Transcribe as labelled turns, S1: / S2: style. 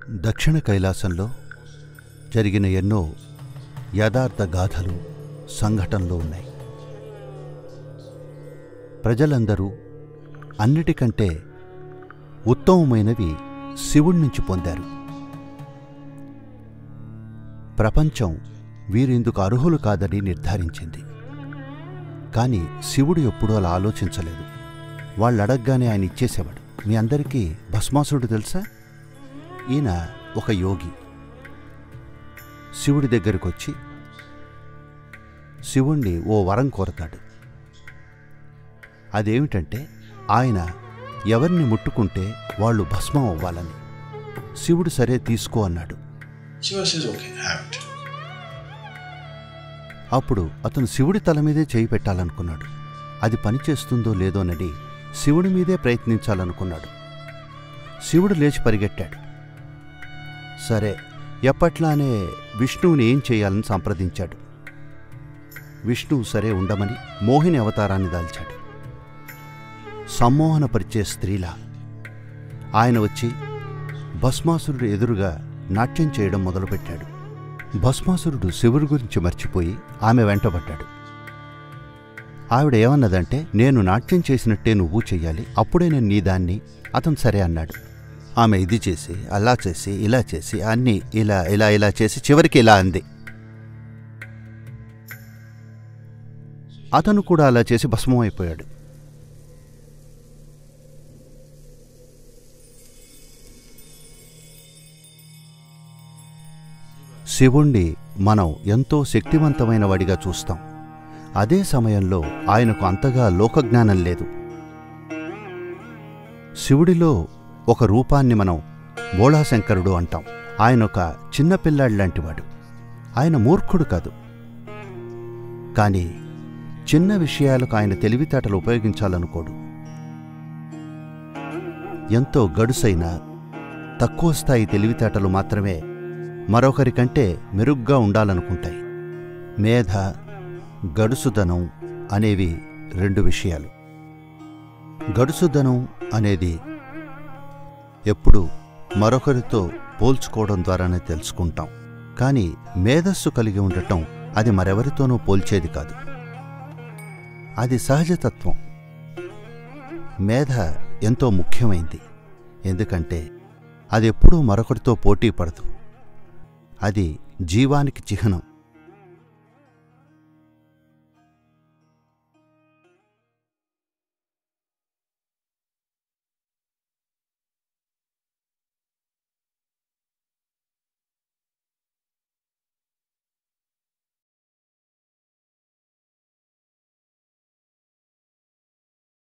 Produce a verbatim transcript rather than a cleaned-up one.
S1: దక్షిణ కైలాసంలో జరిగిన ఎన్నో యథార్థ గాథలు సంఘటనలు ఉన్నాయి. ప్రజలందరూ అన్నిటికంటే ఉత్తమమైనవి శివుడి నుంచి పొందారు. ప్రపంచం వీరిందుకు అర్హులు కాదని నిర్ధారించింది. కానీ శివుడు ఎప్పుడూ అలా ఆలోచించలేదు. వాళ్ళు అడగగానే ఆయన ఇచ్చేసేవాడు. మీ అందరికీ భస్మాసురుడు తెలుసా? ఈయన ఒక యోగి. శివుడి దగ్గరికొచ్చి శివుణ్ణి ఓ వరం కోరతాడు. అదేమిటంటే ఆయన ఎవరిని ముట్టుకుంటే వాళ్ళు భస్మం అవ్వాలని. శివుడు సరే తీసుకో అన్నాడు. అప్పుడు అతను శివుడి తల మీదే చేయి పెట్టాలనుకున్నాడు. అది పనిచేస్తుందో లేదోనని శివుడి మీదే ప్రయత్నించాలనుకున్నాడు. శివుడు లేచి పరిగెట్టాడు. సరే, ఎప్పట్లానే విష్ణువుని ఏం చేయాలని సంప్రదించాడు. విష్ణువు సరే ఉండమని మోహిని అవతారాన్ని దాల్చాడు. సమ్మోహనపరిచే స్త్రీలా ఆయన వచ్చి భస్మాసురుడు ఎదురుగా నాట్యం చేయడం మొదలుపెట్టాడు. భస్మాసురుడు శివుడి గురించి మర్చిపోయి ఆమె వెంటబడ్డాడు. ఆవిడ ఏమన్నదంటే, నేను నాట్యం చేసినట్టే నువ్వు చెయ్యాలి, అప్పుడే నేను నీ దాన్ని. అతను సరే అన్నాడు. ఆమె ఇది చేసి అలా చేసి ఇలా చేసి అన్నీ ఇలా ఇలా ఇలా చేసి చివరికి ఇలా అంది. అతను కూడా అలా చేసి భస్మం అయిపోయాడు. శివుణ్ణి మనం ఎంతో శక్తివంతమైన వాడిగా చూస్తాం. అదే సమయంలో ఆయనకు అంతగా లోకజ్ఞానం లేదు. శివుడిలో ఒక రూపాన్ని మనం బోళాశంకరుడు అంటాం. ఆయన ఒక చిన్నపిల్లాడిలాంటివాడు. ఆయన మూర్ఖుడు కాదు. కానీ చిన్న విషయాలకు ఆయన తెలివితేటలు ఉపయోగించాలనుకోడు. ఎంతో గడుసైన తక్కువ స్థాయి తెలివితేటలు మాత్రమే మరొకరికంటే మెరుగ్గా ఉండాలనుకుంటాయి. మేధ, గడుసుదనం అనేవి రెండు విషయాలు. గడుసుదనం అనేది ఎప్పుడు మరొకరితో పోల్చుకోవడం ద్వారానే తెలుసుకుంటాం. కానీ మేధస్సు కలిగి ఉండటం అది మరెవరితోనూ పోల్చేది కాదు. అది సహజతత్వం. మేధ ఎంతో ముఖ్యమైంది. ఎందుకంటే అది ఎప్పుడూ మరొకరితో పోటీ పడదు. అది జీవానికి చిహ్నం.